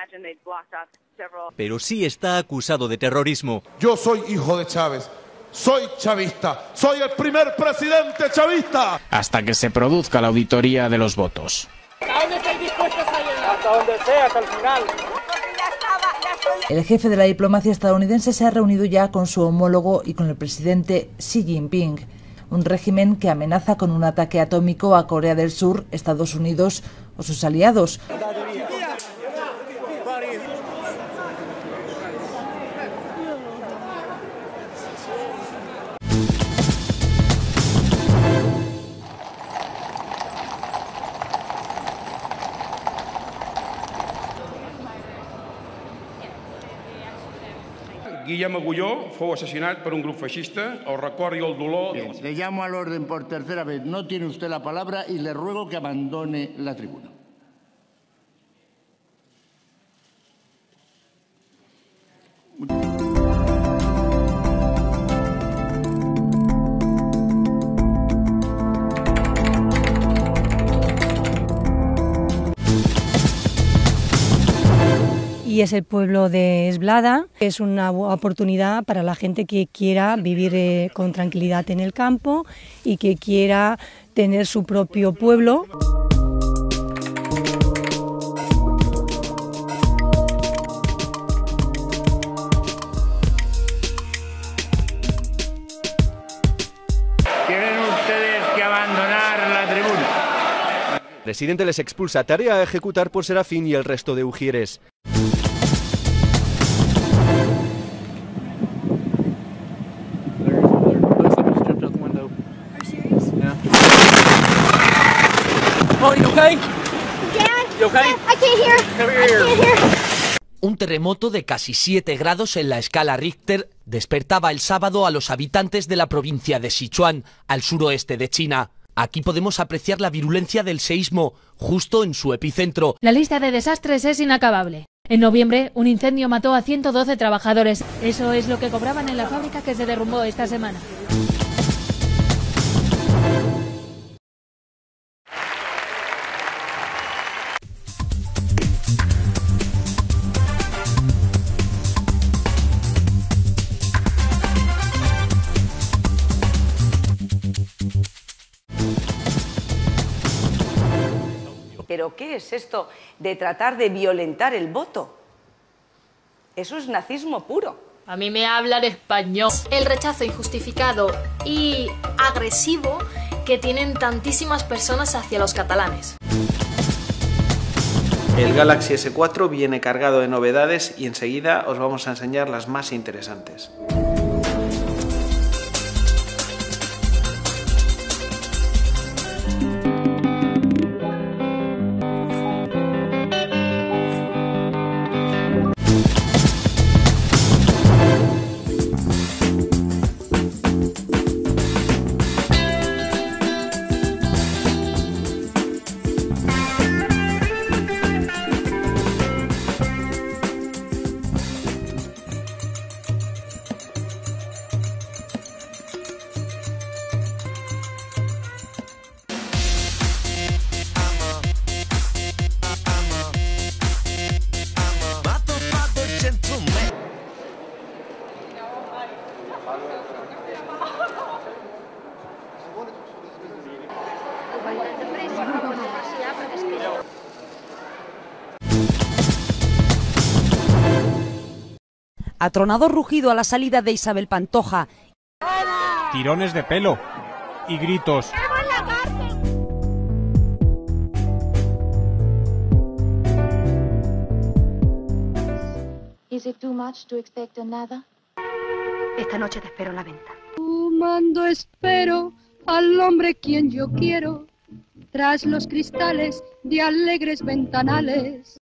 Pero sí está acusado de terrorismo. Yo soy hijo de Chávez. Soy chavista, soy el primer presidente chavista. Hasta que se produzca la auditoría de los votos. ¿A dónde estáis dispuestos a llegar? Hasta donde sea, hasta el final. El jefe de la diplomacia estadounidense se ha reunido ya con su homólogo y con el presidente Xi Jinping. Un régimen que amenaza con un ataque atómico a Corea del Sur, Estados Unidos o sus aliados. Guillem Agulló fou assassinat per un grup feixista. El record i el dolor... Le llamo al orden por tercera vez. No tiene usted la palabra y le ruego que abandone la tribuna. Y es el pueblo de Esblada. Es una oportunidad para la gente que quiera vivir con tranquilidad en el campo y que quiera tener su propio pueblo. Tienen ustedes que abandonar la tribuna. El presidente les expulsa, tarea a ejecutar por Serafín y el resto de ujieres. Un terremoto de casi 7 grados en la escala Richter despertaba el sábado a los habitantes de la provincia de Sichuan, al suroeste de China. Aquí podemos apreciar la virulencia del seísmo, justo en su epicentro. La lista de desastres es inacabable. En noviembre, un incendio mató a 112 trabajadores. Eso es lo que cobraban en la fábrica que se derrumbó esta semana. ¿Pero qué es esto de tratar de violentar el voto? Eso es nazismo puro. A mí me hablan español. El rechazo injustificado y agresivo que tienen tantísimas personas hacia los catalanes. El Galaxy S4 viene cargado de novedades y enseguida os vamos a enseñar las más interesantes. Atronado rugido a la salida de Isabel Pantoja. Tirones de pelo y gritos. Is it too much to expect another? Esta noche te espero en la venta. Fumando espero al hombre quien yo quiero, tras los cristales de alegres ventanales.